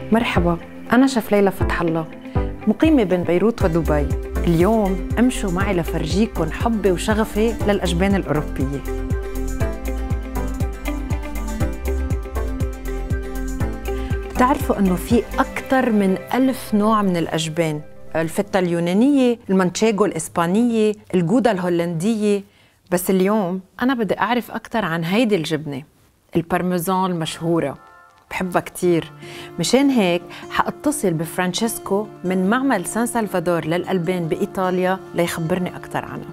مرحبا، أنا شيف ليلى فتح الله، مقيمة بين بيروت ودبي. اليوم امشوا معي لفرجيكم حبي وشغفي للأجبان الأوروبية. بتعرفوا أنه في أكثر من 1000 نوع من الأجبان، الفتة اليونانية، المانشيغو الإسبانية، الجودة الهولندية. بس اليوم أنا بدي أعرف أكثر عن هيدي الجبنة البارميزان المشهورة، بحبها كتير. مشان هيك حاتصل بفرانشيسكو من معمل سان سلفادور للألبان بإيطاليا ليخبرني أكثر عنها.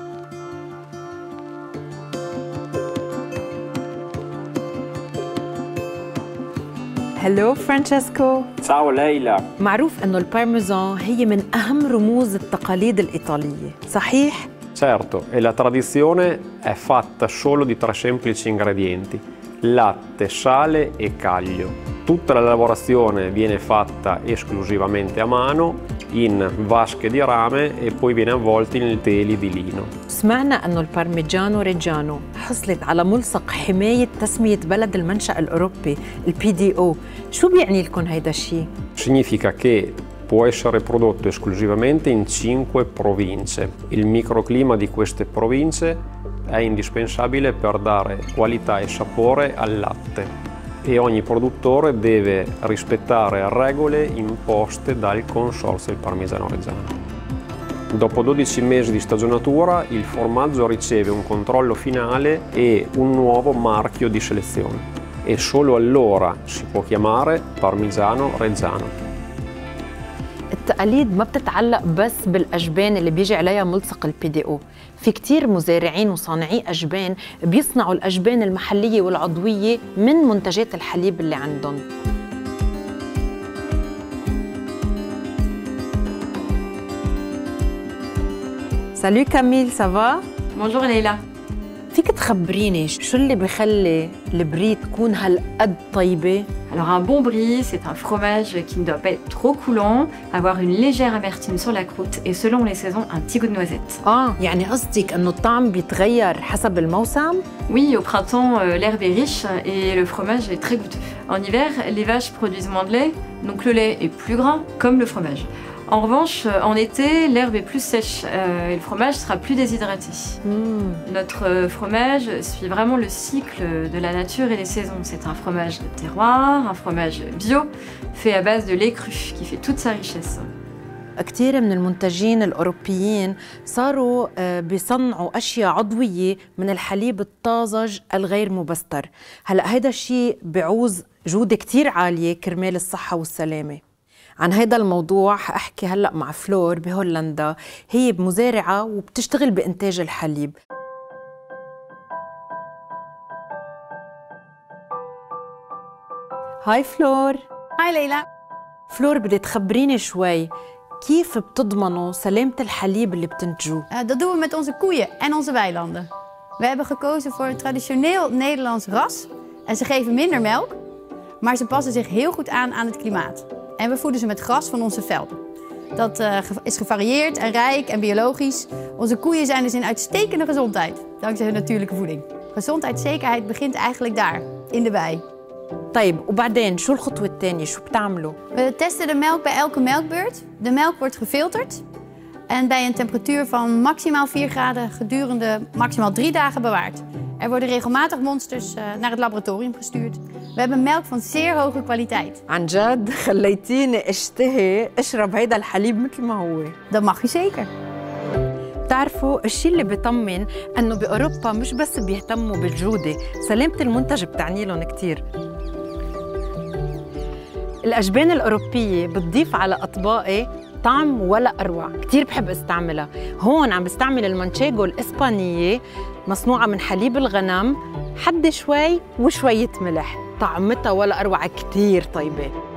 هلو فرانشيسكو. Ciao Leila. معروف أنه البارميزان هي من أهم رموز التقاليد الإيطالية، صحيح؟ Certo, e la tradizione è fatta solo di 3 semplici ingredienti: latte, sale e caglio. Tutta la lavorazione viene fatta esclusivamente a mano in vasche di rame e poi viene avvolta in teli di lino. سمعنا أنه البارميجانو ريجانو حصلت على ملصق حماية تسمية بلد المنشأ الأوروبي الPDO. شو بيعني لكم هيدا الشيء؟ Significa che può essere prodotto esclusivamente in 5 province. Il microclima di queste province è indispensabile per dare qualità e sapore al latte e ogni produttore deve rispettare regole imposte dal consorzio del parmigiano reggiano. Dopo 12 mesi di stagionatura il formaggio riceve un controllo finale e un nuovo marchio di selezione e solo allora si può chiamare parmigiano reggiano. التقاليد ما بتتعلق بس بالأجبان اللي بيجي عليها ملصق الPDO. في كتير مزارعين وصانعي أجبان بيصنعوا الأجبان المحلية والعضوية من منتجات الحليب اللي عندهم. سالو كاميل، سافا؟ Bonjour Leila. فيك تخبريني شو اللي بيخلي البري تكون هالقد طيبة؟ Alors un bon brie, c'est un fromage qui ne doit pas être trop coulant, avoir une légère amertume sur la croûte et selon les saisons un petit goût de noisette. يعني قصدك إنه الطعم بيتغير حسب الموسم؟ Oui, au printemps, l'herbe est riche et le fromage est très goûteux. En hiver, les vaches produisent moins de lait, donc le lait est plus gras, comme le fromage. En revanche, en été, l'herbe est plus sèche et le fromage sera plus déshydraté. Notre fromage suit vraiment le cycle de la nature et les saisons. C'est un fromage de terroir, un fromage bio, fait à base de lait cru, qui fait toute sa richesse. كتير من المنتجين الأوروبيين صاروا بيصنعوا أشياء عضوية من الحليب الطازج الغير مبستر. هلأ هيدا الشيء بيعوز جودة كتير عالية كرمال الصحة والسلامة. عن هيدا الموضوع حأحكي هلأ مع فلور بهولندا، هي مزارعة وبتشتغل بإنتاج الحليب. هاي فلور. هاي ليلى. فلور، بدي تخبريني شوي كيف بتضمنوا سلامة الحليب اللي بتنتجوه؟ Dat doen we met onze koeien en onze weilanden. We hebben gekozen voor een traditioneel Nederlands ras en ze geven minder melk, maar ze passen zich heel goed aan het klimaat. En we voeden ze met gras van onze velden. Dat is gevarieerd en rijk en biologisch. Onze koeien zijn dus in uitstekende gezondheid, dankzij hun natuurlijke voeding. Gezondheidszekerheid begint eigenlijk daar, in de wei. طيب وبعدين شو الخطوة الثانية؟ شو بتعملوا؟ We testen de melk bij elke melkbeurt. De melk wordt gefilterd en bij een temperatuur van maximaal 4 graden gedurende maximaal 3 dagen bewaard. Er worden regelmatig monsters naar het laboratorium gestuurd. We hebben melk van zeer hoge kwaliteit. عن جد خليتيني اشتهي اشرب هيدا الحليب مثل ما هو. Dat mag u zeker. بتعرفوا الشيء اللي بيطمن انه باوروبا مش بس بيهتموا بالجودة، سلامة المنتج بتعني لهم كثير. الأجبان الأوروبية بتضيف على أطباقي طعم ولا أروع، كتير بحب استعملها. هون عم بستعمل المانشيغو الإسبانية مصنوعة من حليب الغنم، حد شوي وشوية ملح، طعمتها ولا أروع، كتير طيبة.